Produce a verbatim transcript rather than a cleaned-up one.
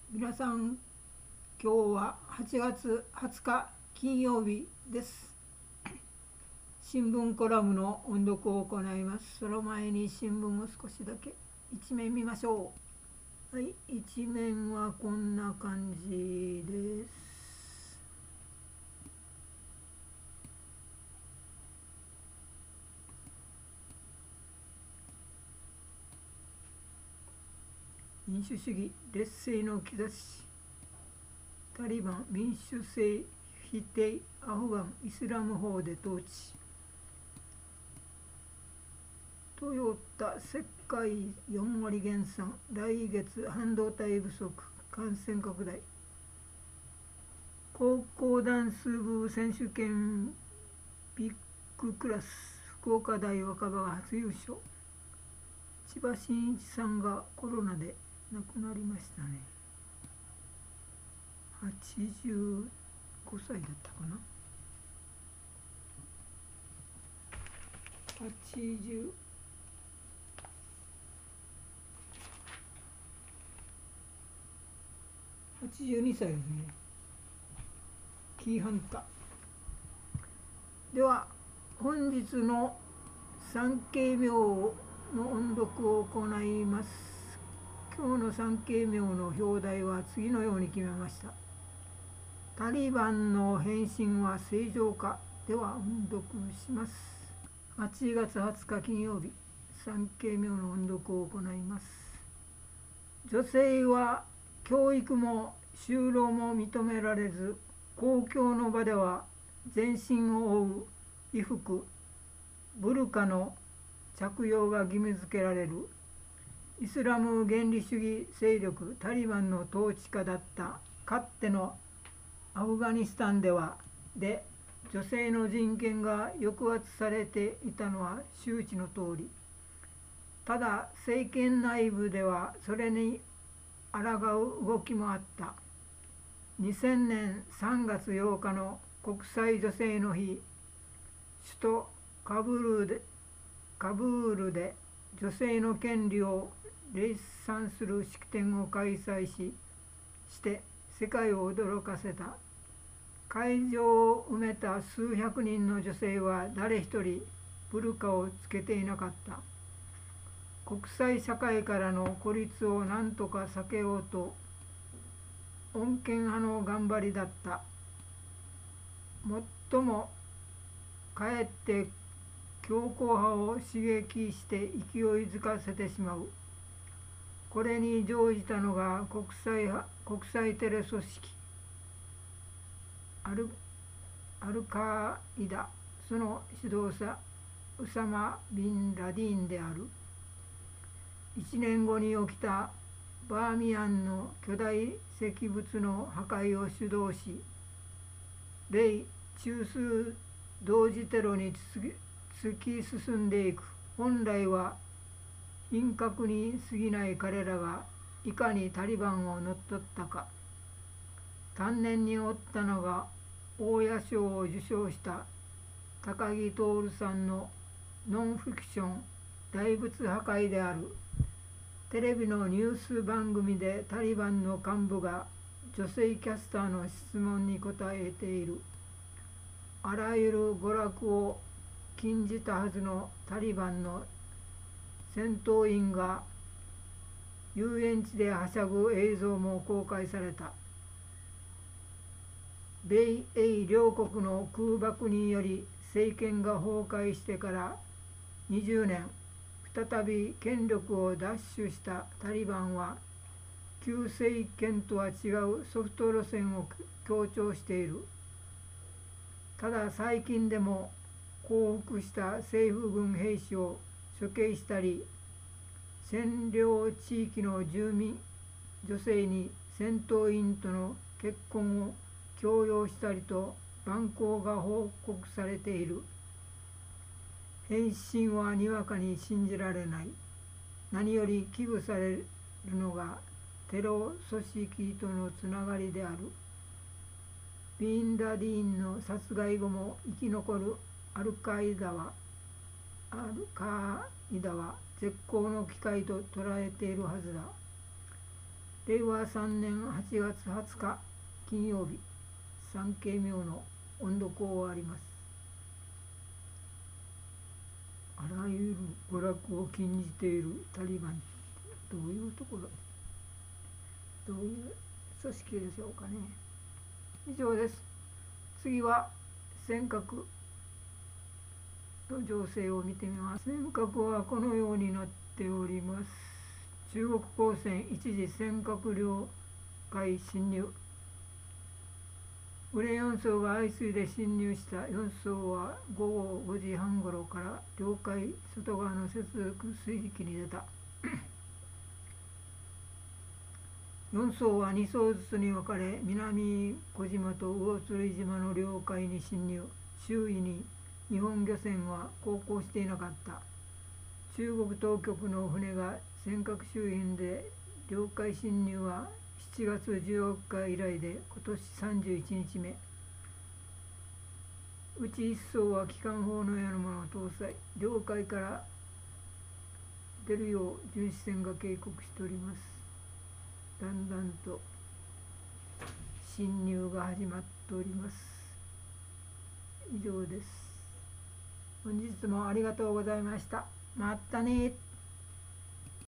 皆さん、今日ははちがつはつか金曜日です。新聞コラムの音読を行います。その前に新聞を少しだけ一面見ましょう。はい、一面はこんな感じです。民主主義劣勢の兆し、タリバン民主制否定、アフガンイスラム法で統治。トヨタ世界よんわり減産、来月半導体不足、感染拡大。高校ダンス部選手権ビッグクラス、福岡大若葉が初優勝。千葉真一さんがコロナで亡くなりましたね。はちじゅうごさいだったかな。はちじゅうはちじゅうにさいですね。キーハンターでは、本日の三景名の音読を行います。今日の三景名の表題は次のように決めました。タリバンの変身は正常か。では音読します。はちがつはつか金曜日、三景名の音読を行います。女性は教育も就労も認められず、公共の場では全身を覆う衣服、ブルカの着用が義務付けられる。イスラム原理主義勢力タリバンの統治下だったかつてのアフガニスタンではで女性の人権が抑圧されていたのは周知の通り。ただ政権内部ではそれに抗う動きもあった。にせんねんさんがつようかの国際女性の日、首都カブールでカブールで女性の権利を礼賛する式典を開催しして世界を驚かせた。会場を埋めた数百人の女性は誰一人ブルカをつけていなかった。国際社会からの孤立を何とか避けようと穏健派の頑張りだった。もっともかえって強硬派を刺激して勢いづかせてしまう。これに乗じたのが国際国際テレ組織アルアルカーイダ、その指導者ウサマ・ビン・ラディンである。いちねんごに起きたバーミヤンの巨大石仏の破壊を主導し、米中枢同時テロに突き進んでいく。本来は品格に過ぎない彼らがいかにタリバンを乗っ取ったか。丹念に追ったのが大谷賞を受賞した高木徹さんのノンフィクション大仏破壊である。テレビのニュース番組でタリバンの幹部が女性キャスターの質問に答えている。あらゆる娯楽を禁じたはずのタリバンの戦闘員が遊園地ではしゃぐ映像も公開された。米英両国の空爆により政権が崩壊してからにじゅうねん、再び権力を奪取したタリバンは旧政権とは違うソフト路線を強調している。ただ最近でも降伏した政府軍兵士を処刑したり、占領地域の住民女性に戦闘員との結婚を強要したりと蛮行が報告されている。変身はにわかに信じられない。何より危惧されるのがテロ組織とのつながりである。ビンラディーンの殺害後も生き残るアルカイダはアルカイダは絶好の機会と捉えているはずだ。 れいわさんねんはちがつはつか金曜日、三景明の音読を終わります。あらゆる娯楽を禁じているタリバン、どういうところ、どういう組織でしょうかね。以上です。次は尖閣の情勢を見てみます。尖閣はこのようになっております。中国公船一時尖閣領海侵入。グレよんそうが相次いで侵入した。よんそうはごごごじはんごろから領海外側の接続水域に出た。よんそうはにそうずつに分かれ、南小島と魚釣島の領海に侵入。周囲に日本漁船は航行していなかった。中国当局の船が尖閣周辺で領海侵入はしちがつじゅうよっか以来で今年さんじゅういちにちめ。うちいっそうは機関砲のようなものを搭載。領海から出るよう巡視船が警告しております。だんだんと侵入が始まっております。以上です。本日もありがとうございました。またね。